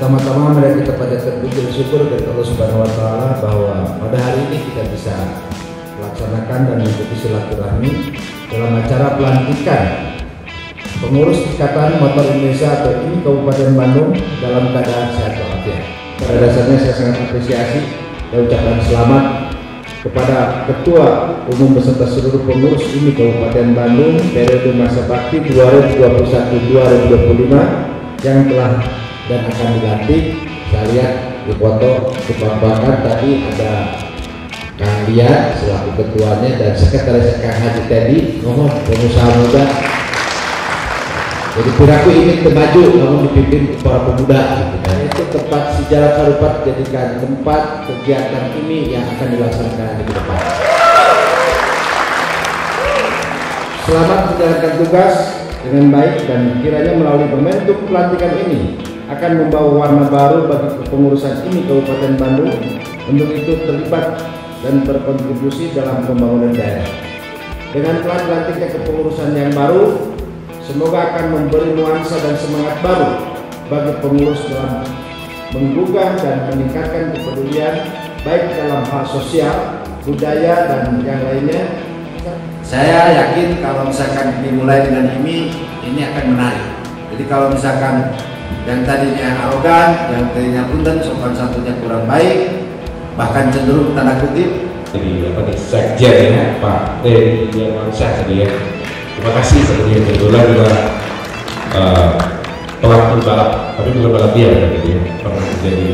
Pertama-tama mari kita panjatkan puji dan syukur kepada Allah Subhanahu wa taala bahwa pada hari ini kita bisa melaksanakan dan mengikuti silaturahmi dalam acara pelantikan pengurus Ikatan Motor Indonesia atau IMI Kabupaten Bandung dalam keadaan sehat walafiat. Pada dasarnya saya sangat apresiasi dan ucapkan selamat kepada Ketua Umum beserta seluruh pengurus IMI Kabupaten Bandung periode masa bakti 2021-2025 yang telah dan akan dilantik. Saya lihat di foto dipamparkan tadi ada Kang Lia selaku ketuanya dan sekretaris Kang Haji Teddy, mohon pengusaha muda. Jadi piraku ingin maju namun dipimpin para pemuda gitu. Dan itu tempat sejarah Karupat jadikan tempat kegiatan ini yang akan dilaksanakan di depan. Selamat menjalankan tugas dengan baik dan kiranya melalui momentum pelantikan ini akan membawa warna baru bagi kepengurusan IMI Kabupaten Bandung. Untuk itu terlibat dan berkontribusi dalam pembangunan daerah. Dengan pelantiknya kepengurusan yang baru, semoga akan memberi nuansa dan semangat baru bagi pengurus dalam menggugah dan meningkatkan kepedulian baik dalam hal sosial, budaya dan yang lainnya. Saya yakin kalau misalkan dimulai dengan ini akan menarik. Jadi kalau misalkan yang tadinya arogan, yang tadinya punten, sopan santunnya kurang baik, bahkan cenderung tanda kutip. Jadi apa nih sekjen ya Pak Teddy Diamansyah tadi ya. Terima kasih sebelumnya kebetulan juga pelaku balap, tapi bukan balap dia gitu ya, pernah menjadi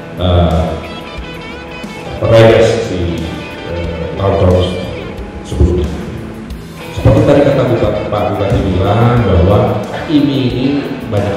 riders di tahun-tahun sebelumnya. Seperti tadi kata Pak Bupati bilang bahwa IMI ini banyak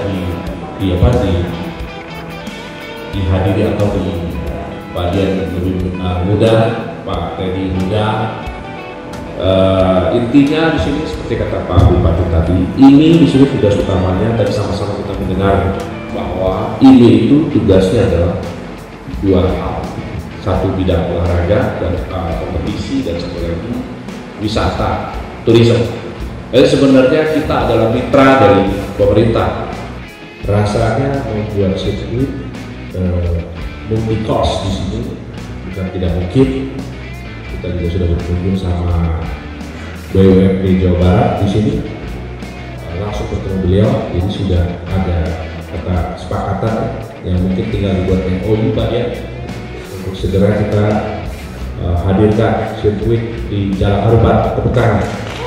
dihadiri atau di bagian lebih muda, Pak Teddy muda. Intinya di sini seperti kata Pak Bupati tadi, ini di sini tugas utamanya tadi sama-sama kita mendengar bahwa ini itu tugasnya adalah dua hal, satu bidang olahraga dan kompetisi dan satu lagi wisata, turisme. Jadi sebenarnya kita adalah mitra dari pemerintah. Rasanya membuat sirkuit multi cost di sini bukan tidak mungkin. Kita juga sudah berkunjung sama BUMD Jawa Barat di sini, langsung bertemu beliau. Ini sudah ada kata kesepakatan yang mungkin tinggal dibuat MOU Pak ya, untuk segera kita hadirkan sirkuit di Jalan Harupat Kepekangan.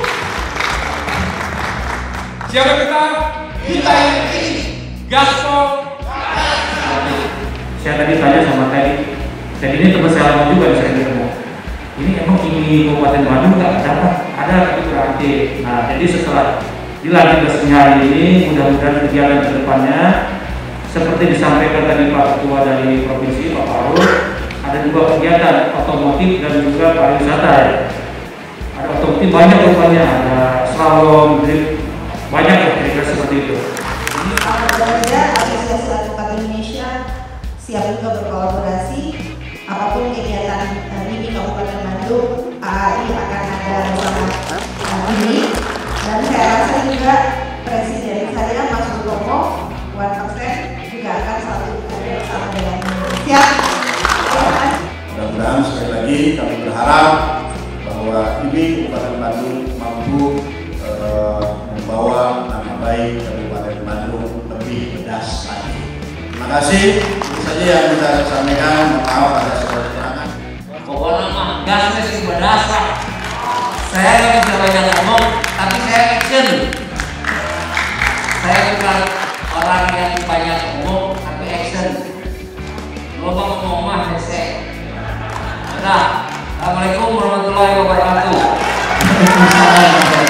Siapa kita ini gaspol. Saya tadi tanya sama Teddy ini teman saya lama juga bisa ketemu. Ini emang ini Kabupaten Bandung nggak ada itu berarti. Nah, jadi setelah dilantik tugasnya hari ini, mudah-mudahan kegiatan kedepannya seperti disampaikan tadi Pak Ketua dari Provinsi Pak Farul, ada juga kegiatan otomotif dan juga pariwisata ya. Ada otomotif banyak rupanya, ada slalom, drift, banyak ya kira-kira seperti itu. Mudah-mudahan Asosiasi Advokat Indonesia siap juga berkolaborasi. Apapun kegiatan IMI Kabupaten Bandung, AAI akan ada bersama ini. Dan saya rasa juga Presiden saya Mas Muldoko, Wan Persen juga akan selalu ada bersama dengan Indonesia. Mudah-mudahan sekali lagi kami berharap bahwa IMI Kabupaten Bandung mampu membawa nama baik Kabupaten Bandung lebih pedas lagi. Terima kasih. Itu saja yang kita sampaikan. Maaf ada saudara keterangan. Pokoknya mah gasnya sih berdasar. Saya nggak bisa banyak ngomong, tapi saya action. Saya bukan orang yang banyak ngomong, tapi action. Lupa ngomong mah hese. Nah, assalamualaikum warahmatullahi wabarakatuh.